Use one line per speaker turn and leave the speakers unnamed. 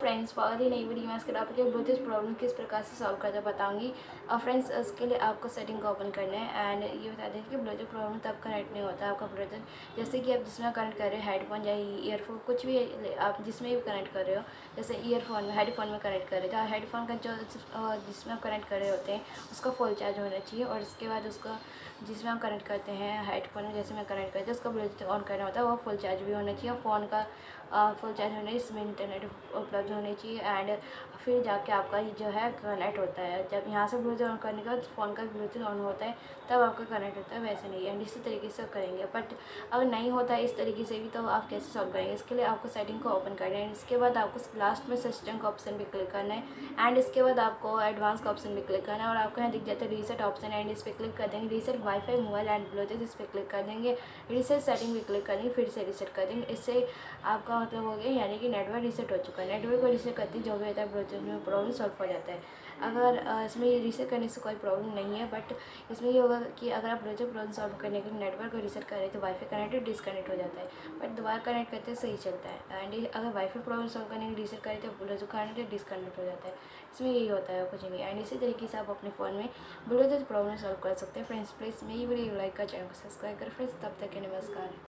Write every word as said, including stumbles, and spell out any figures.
Friends, बहुत ही नई video में इसके आपके ब्लूटूथ प्रॉब्लम किस प्रकार से सॉल्व करना बताऊंगी। और फ्रेंड्स, इसके लिए आपको सेटिंग को ओपन करना है एंड ये बता दें कि ब्लूटूथ प्रॉब्लम तब कनेक्ट नहीं होता है आपका ब्लूटूथ, जैसे कि आप जिसमें कनेक्ट कर रहे हो हेडफोन या ईयरफोन, कुछ भी आप जिसमें भी कनेक्ट कर रहे हो, जैसे ईयरफोन में हेडफोन में कनेक्ट कर रहे हो तो हेडफोन का जो जिसमें आप कनेक्ट कर रहे होते हैं उसका फुल चार्ज होना चाहिए। और इसके बाद उसका जिसमें हम कनेक्ट करते हैं हेडफोन में, जैसे मैं कनेक्ट करते हैं उसका ब्लूटूथ ऑन करना होता है, वो फुल चार्ज भी होना चाहिए। फ़ोन का फुल चार्ज होने इसमें इंटरनेट उपलब्ध होनी चाहिए एंड फिर जाके आपका ये जो है कनेक्ट होता है। जब यहाँ से ब्लूटूथ ऑन करने के बाद फ़ोन का ब्लूटूथ ऑन होता है तब आपका कनेक्ट होता है, वैसे नहीं। एंड इसी तरीके से करेंगे, बट अगर नहीं होता है इस तरीके से भी तो आप कैसे सॉल्व करेंगे। इसके लिए आपको सेटिंग को ओपन करना है, इसके बाद आपको लास्ट में सिस्टम का ऑप्शन भी क्लिक करना है एंड इसके बाद आपको एडवांस का ऑप्शन भी क्लिक करना है। और आपको यहाँ दिख जाता है रीसेट ऑप्शन एंड इस पर क्लिक कर देंगे। Reset WiFi mobile and Bluetooth इस पर क्लिक कर देंगे। रीसेट सेटिंग भी क्लिक कर देंगे, फिर से रीसेट कर देंगे। इससे आपका मतलब हो गया यानी कि नेटवर्क रीसेट हो चुका है। नेटवर्क को रीसेट करते जो भी होता है ब्लूटूथ में प्रॉब्लम सॉल्व हो जाता है। अगर इसमें ये रीसेट करने से कोई प्रॉब्लम नहीं है, बट इसमें ये होगा कि अगर आप ब्लूटूथ प्रॉब्लम सॉल्व करने के लिए नेटवर्क को रीसेट करें तो वाईफाई कनेक्टेड डिसकनेक्ट हो जाता है, बट दोबारा कनेक्ट करते सही चलता है। एंड अगर वाईफाई प्रॉब्लम सॉल्व करने के लिए रीसेट करें तो ब्लूटूथ कनेक्टेड डिसकनेक्ट हो जाता है। इसमें यही होता है, कुछ नहीं। एंड इसी तरीके से आप अपने फ़ोन में ब्लूटूथ प्रॉब्लम सॉल्व कर सकते हैं। फ्रेंड्स, प्लीज़ मेरी वीडियो लाइक कर, चैनल को सब्सक्राइब करें। फ्रेंड्स, तब तक के नमस्कार।